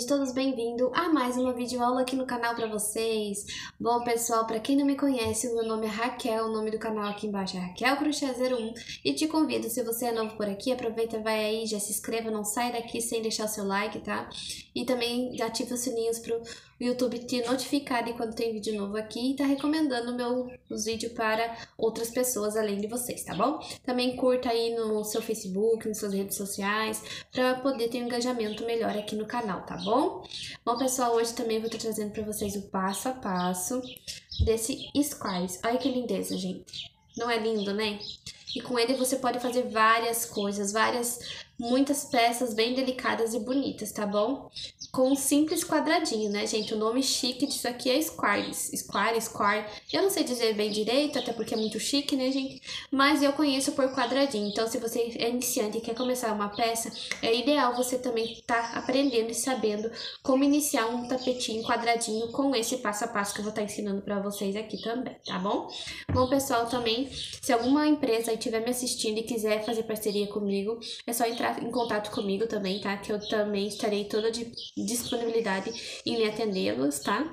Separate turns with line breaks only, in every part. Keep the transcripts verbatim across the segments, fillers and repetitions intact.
todos bem-vindos a mais uma videoaula aqui no canal para vocês. Bom, pessoal, para quem não me conhece, o meu nome é Raquel, o nome do canal aqui embaixo é Raquel Crochê zero um e te convido, se você é novo por aqui, aproveita, vai aí, já se inscreva, não sai daqui sem deixar o seu like, tá? E também ativa os sininhos pro YouTube te notificar de quando tem vídeo novo aqui e tá recomendando meus vídeos para outras pessoas além de vocês, tá bom? Também curta aí no seu Facebook, nas suas redes sociais, para poder ter um engajamento melhor aqui no canal, tá bom? Bom, pessoal, hoje também vou estar trazendo para vocês o passo a passo desse Squares. Olha que lindeza, gente. Não é lindo, né? E com ele você pode fazer várias coisas, várias, muitas peças bem delicadas e bonitas, tá bom? Com um simples quadradinho, né, gente? O nome chique disso aqui é Squares. Square, Square. Eu não sei dizer bem direito, até porque é muito chique, né, gente? Mas eu conheço por quadradinho. Então, se você é iniciante e quer começar uma peça, é ideal você também estar tá aprendendo e sabendo como iniciar um tapetinho quadradinho com esse passo a passo que eu vou estar tá ensinando pra vocês aqui também, tá bom? Bom, pessoal, também, se alguma empresa aí estiver me assistindo e quiser fazer parceria comigo, é só entrar em contato comigo também, tá? Que eu também estarei toda de disponibilidade em lhe atendê-los, tá?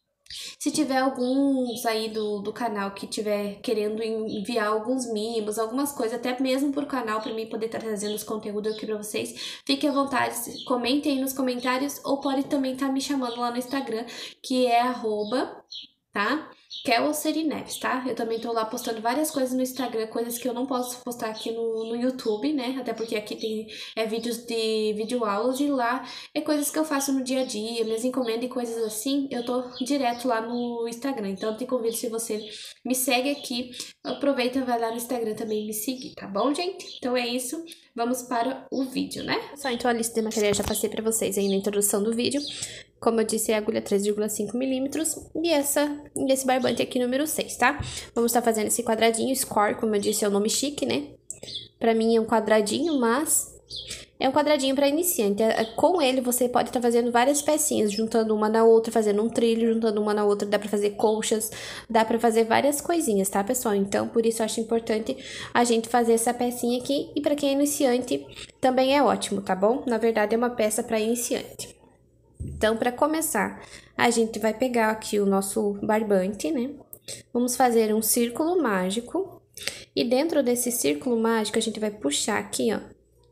Se tiver alguns aí do, do canal que tiver querendo enviar alguns mimos, algumas coisas, até mesmo por canal, para mim poder estar trazendo os conteúdos aqui para vocês, fique à vontade, comentem aí nos comentários, ou pode também estar me chamando lá no Instagram, que é arroba, tá? Kelceri Neves, tá? Eu também tô lá postando várias coisas no Instagram, coisas que eu não posso postar aqui no, no YouTube, né? Até porque aqui tem é, vídeos de videoaulas e lá é coisas que eu faço no dia a dia, minhas encomendas e coisas assim, eu tô direto lá no Instagram. Então eu te convido, se você me segue aqui, aproveita e vai lá no Instagram também me seguir, tá bom, gente? Então é isso, vamos para o vídeo, né? Só então a lista de material eu já passei pra vocês aí na introdução do vídeo. Como eu disse, é a agulha três vírgula cinco milímetros e essa, esse barbante aqui número seis, tá? Vamos estar fazendo esse quadradinho, square, como eu disse, é o nome chique, né? Pra mim é um quadradinho, mas é um quadradinho para iniciante. Com ele você pode estar fazendo várias pecinhas, juntando uma na outra, fazendo um trilho, juntando uma na outra, dá pra fazer colchas, dá pra fazer várias coisinhas, tá, pessoal? Então, por isso eu acho importante a gente fazer essa pecinha aqui, e pra quem é iniciante também é ótimo, tá bom? Na verdade, é uma peça para iniciante. Então, para começar, a gente vai pegar aqui o nosso barbante, né? Vamos fazer um círculo mágico. E dentro desse círculo mágico, a gente vai puxar aqui, ó.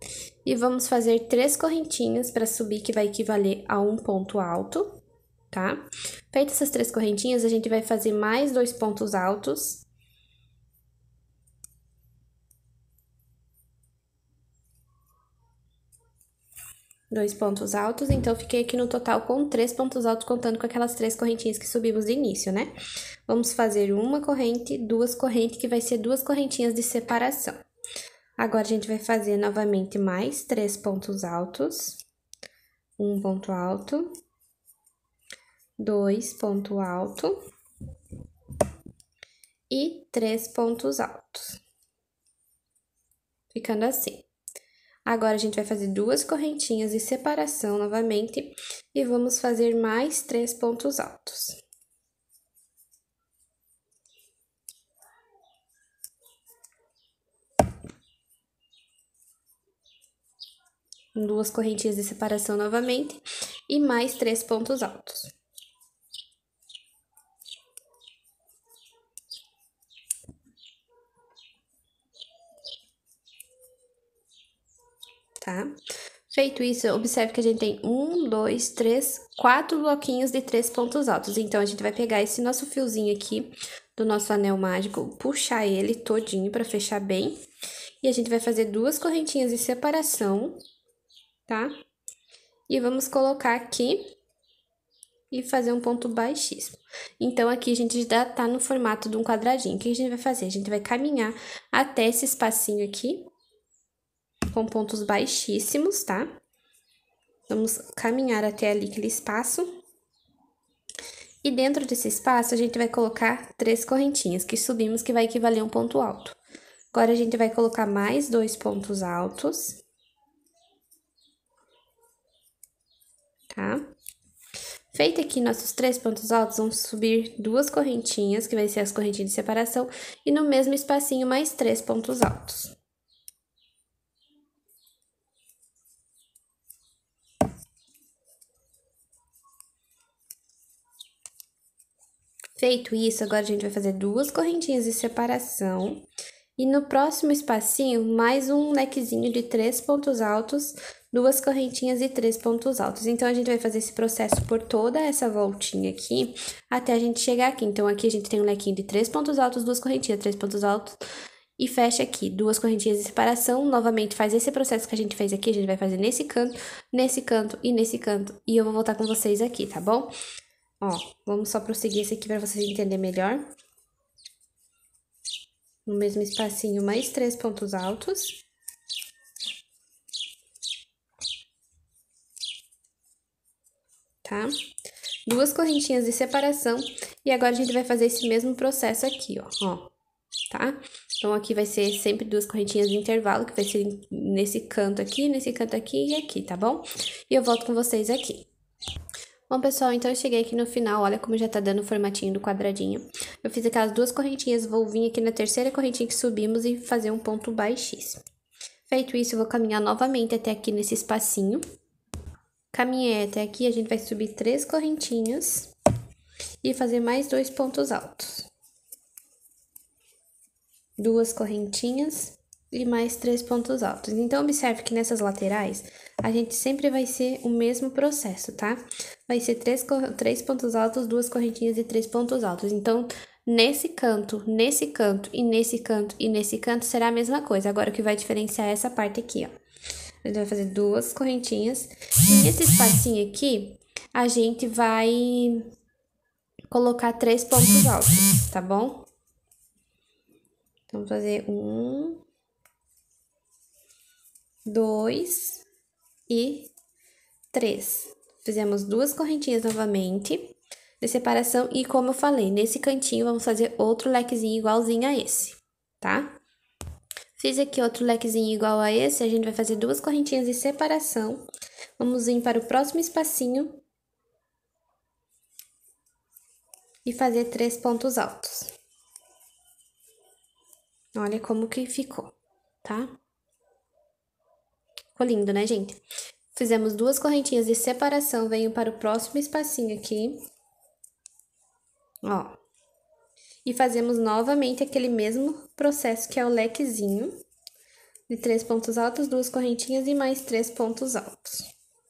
E vamos fazer três correntinhas para subir, que vai equivaler a um ponto alto, tá? Feitas essas três correntinhas, a gente vai fazer mais dois pontos altos. Dois pontos altos, então fiquei aqui no total com três pontos altos, contando com aquelas três correntinhas que subimos de início, né? Vamos fazer uma corrente, duas correntes, que vai ser duas correntinhas de separação. Agora, a gente vai fazer novamente mais três pontos altos. Um ponto alto. Dois pontos altos. E três pontos altos. Ficando assim. Agora, a gente vai fazer duas correntinhas de separação novamente e vamos fazer mais três pontos altos. Duas correntinhas de separação novamente e mais três pontos altos. Tá? Feito isso, observe que a gente tem um, dois, três, quatro bloquinhos de três pontos altos. Então, a gente vai pegar esse nosso fiozinho aqui do nosso anel mágico, puxar ele todinho pra fechar bem. E a gente vai fazer duas correntinhas de separação, tá? E vamos colocar aqui e fazer um ponto baixíssimo. Então, aqui a gente já tá no formato de um quadradinho. O que a gente vai fazer? A gente vai caminhar até esse espacinho aqui, com pontos baixíssimos, tá? Vamos caminhar até ali aquele espaço. E dentro desse espaço, a gente vai colocar três correntinhas, que subimos, que vai equivaler a um ponto alto. Agora, a gente vai colocar mais dois pontos altos. Tá? Feito aqui nossos três pontos altos, vamos subir duas correntinhas, que vai ser as correntinhas de separação, e no mesmo espacinho, mais três pontos altos. Feito isso, agora a gente vai fazer duas correntinhas de separação. E no próximo espacinho, mais um lequezinho de três pontos altos, duas correntinhas e três pontos altos. Então, a gente vai fazer esse processo por toda essa voltinha aqui, até a gente chegar aqui. Então, aqui a gente tem um lequinho de três pontos altos, duas correntinhas, três pontos altos, e fecha aqui, duas correntinhas de separação. Novamente, faz esse processo que a gente fez aqui, a gente vai fazer nesse canto, nesse canto e nesse canto. E eu vou voltar com vocês aqui, tá bom? Ó, vamos só prosseguir esse aqui para vocês entenderem melhor. No mesmo espacinho, mais três pontos altos. Tá? Duas correntinhas de separação. E agora, a gente vai fazer esse mesmo processo aqui, ó. ó tá? Então, aqui vai ser sempre duas correntinhas de intervalo, que vai ser nesse canto aqui, nesse canto aqui e aqui, tá bom? E eu volto com vocês aqui. Bom, pessoal, então eu cheguei aqui no final, olha como já tá dando o formatinho do quadradinho. Eu fiz aquelas duas correntinhas, vou vir aqui na terceira correntinha que subimos e fazer um ponto baixíssimo. Feito isso, eu vou caminhar novamente até aqui nesse espacinho. Caminhei até aqui, a gente vai subir três correntinhas e fazer mais dois pontos altos. Duas correntinhas e mais três pontos altos. Então, observe que nessas laterais, a gente sempre vai ser o mesmo processo, tá? Vai ser três, três pontos altos, duas correntinhas e três pontos altos. Então, nesse canto, nesse canto e nesse canto e nesse canto será a mesma coisa. Agora, o que vai diferenciar é essa parte aqui, ó. A gente vai fazer duas correntinhas. E nesse espacinho aqui, a gente vai colocar três pontos altos, tá bom? Então, vamos fazer um... dois e três. Fizemos duas correntinhas novamente de separação e, como eu falei, nesse cantinho vamos fazer outro lequezinho igualzinho a esse, tá? Fiz aqui outro lequezinho igual a esse, a gente vai fazer duas correntinhas de separação. Vamos vir para o próximo espacinho e fazer três pontos altos. Olha como que ficou, tá? Ficou lindo, né, gente? Fizemos duas correntinhas de separação, venho para o próximo espacinho aqui. Ó. E fazemos novamente aquele mesmo processo que é o lequezinho. De três pontos altos, duas correntinhas e mais três pontos altos.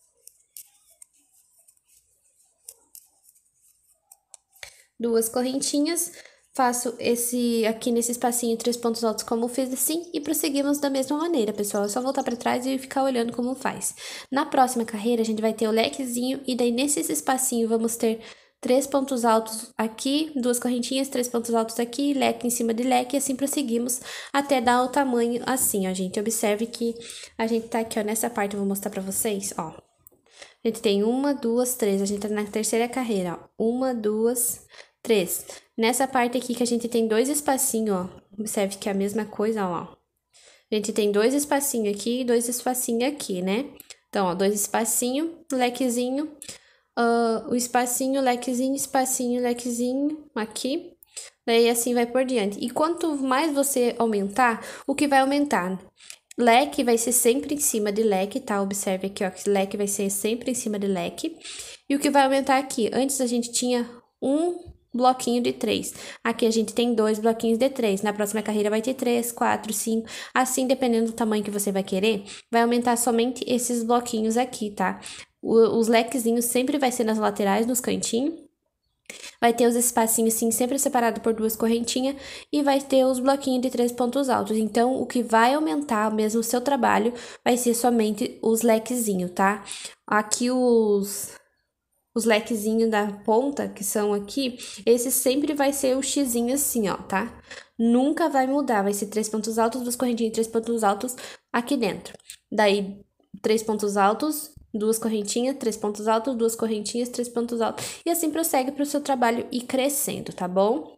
Duas correntinhas. Faço esse aqui nesse espacinho, três pontos altos como fiz assim, e prosseguimos da mesma maneira, pessoal. É só voltar pra trás e ficar olhando como faz. Na próxima carreira, a gente vai ter o lequezinho, e daí nesse espacinho vamos ter três pontos altos aqui, duas correntinhas, três pontos altos aqui, leque em cima de leque, e assim prosseguimos até dar o tamanho assim, ó, gente. Observe que a gente tá aqui, ó, nessa parte, eu vou mostrar pra vocês, ó. A gente tem uma, duas, três, a gente tá na terceira carreira, ó. Uma, duas, três. Nessa parte aqui que a gente tem dois espacinhos, ó. Observe que é a mesma coisa, ó. A gente tem dois espacinhos aqui e dois espacinhos aqui, né? Então, ó, dois espacinhos, lequezinho, uh, o espacinho, lequezinho, espacinho, lequezinho aqui. Daí, assim vai por diante. E quanto mais você aumentar, o que vai aumentar? Leque vai ser sempre em cima de leque, tá? Observe aqui, ó, que leque vai ser sempre em cima de leque. E o que vai aumentar aqui? Antes a gente tinha um bloquinho de três. Aqui a gente tem dois bloquinhos de três. Na próxima carreira vai ter três, quatro, cinco. Assim, dependendo do tamanho que você vai querer, vai aumentar somente esses bloquinhos aqui, tá? O, os lequezinhos sempre vai ser nas laterais, nos cantinhos. Vai ter os espacinhos, sim, sempre separado por duas correntinhas. E vai ter os bloquinhos de três pontos altos. Então, o que vai aumentar mesmo o seu trabalho vai ser somente os lequezinhos, tá? Aqui os... Os lequezinhos da ponta, que são aqui, esse sempre vai ser o xizinho assim, ó, tá? Nunca vai mudar, vai ser três pontos altos, duas correntinhas e três pontos altos aqui dentro. Daí, três pontos altos, duas correntinhas, três pontos altos, duas correntinhas, três pontos altos. E assim prossegue para o seu trabalho ir crescendo, tá bom?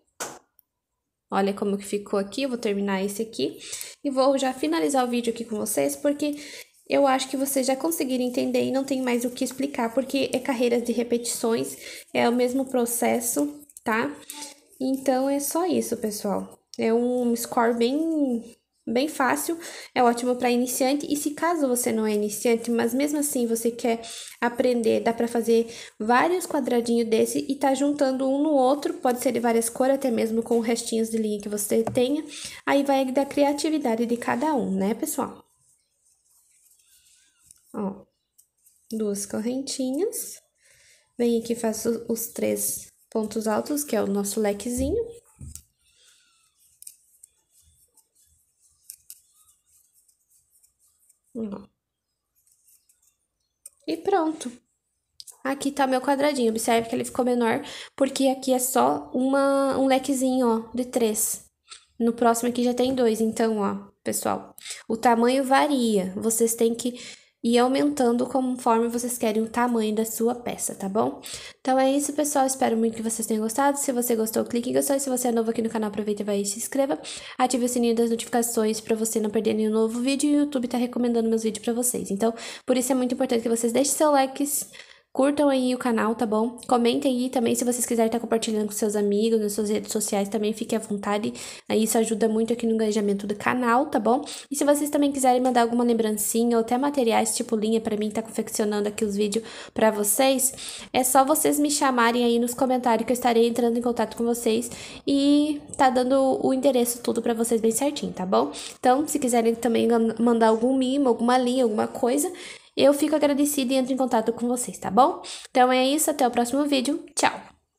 Olha como que ficou aqui, eu vou terminar esse aqui. E vou já finalizar o vídeo aqui com vocês, porque... eu acho que vocês já conseguiram entender e não tem mais o que explicar, porque é carreiras de repetições, é o mesmo processo, tá? Então, é só isso, pessoal. É um score bem Bem fácil, é ótimo para iniciante. E se caso você não é iniciante, mas mesmo assim você quer aprender, dá para fazer vários quadradinhos desse e tá juntando um no outro, pode ser de várias cores, até mesmo com restinhos de linha que você tenha. Aí vai da criatividade de cada um, né, pessoal? Ó, duas correntinhas. Vem aqui, faço os três pontos altos, que é o nosso lequezinho. E pronto. Aqui tá meu quadradinho. Observe que ele ficou menor, porque aqui é só uma, um lequezinho, ó, de três. No próximo aqui já tem dois. Então, ó, pessoal, o tamanho varia. Vocês têm que ir aumentando conforme vocês querem o tamanho da sua peça, tá bom? Então é isso, pessoal. Espero muito que vocês tenham gostado. Se você gostou, clique em gostou. E se você é novo aqui no canal, aproveita e vai e se inscreva. Ative o sininho das notificações para você não perder nenhum novo vídeo. E o YouTube tá recomendando meus vídeos para vocês. Então, por isso é muito importante que vocês deixem seu like, curtam aí o canal, tá bom? Comentem aí também, se vocês quiserem estar compartilhando com seus amigos, nas suas redes sociais também, fiquem à vontade. Aí isso ajuda muito aqui no engajamento do canal, tá bom? E se vocês também quiserem mandar alguma lembrancinha ou até materiais tipo linha pra mim, tá confeccionando aqui os vídeos pra vocês, é só vocês me chamarem aí nos comentários que eu estarei entrando em contato com vocês e tá dando o endereço tudo pra vocês bem certinho, tá bom? Então, se quiserem também mandar algum mimo, alguma linha, alguma coisa, eu fico agradecida e entro em contato com vocês, tá bom? Então é isso, até o próximo vídeo. Tchau!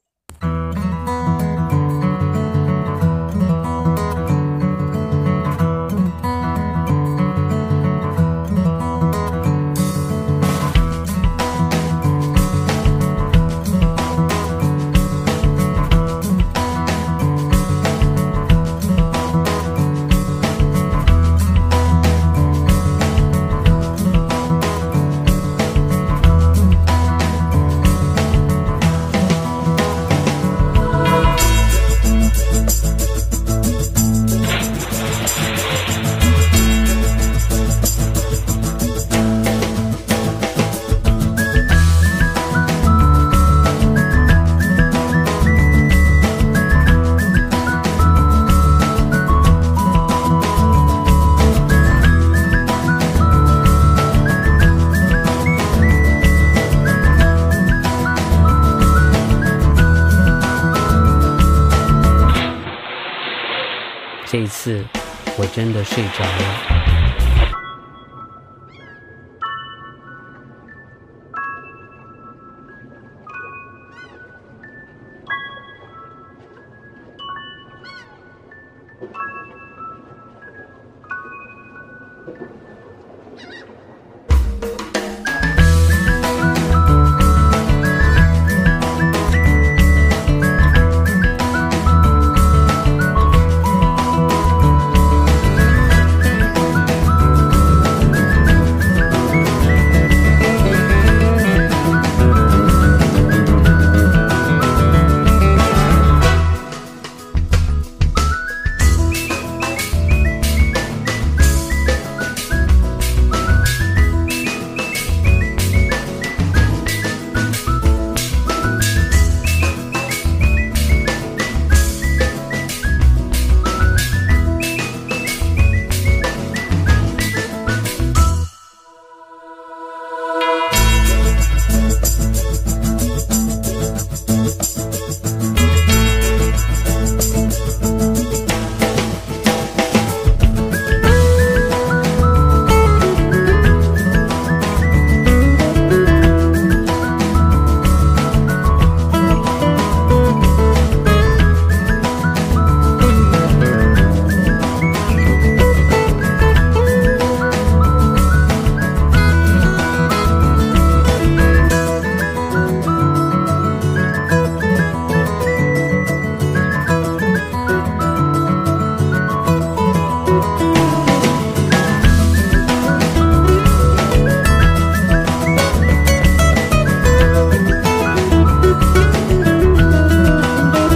这一次我真的睡着了。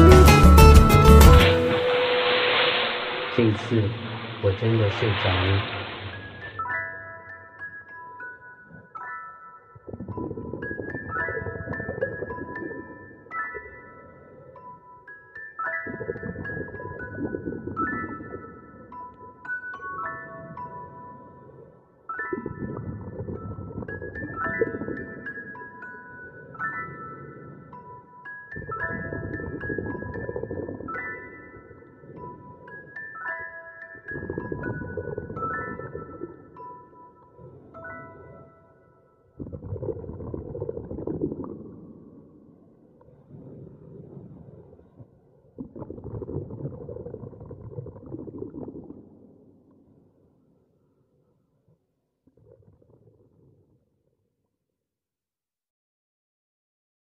这一次我真的睡着了。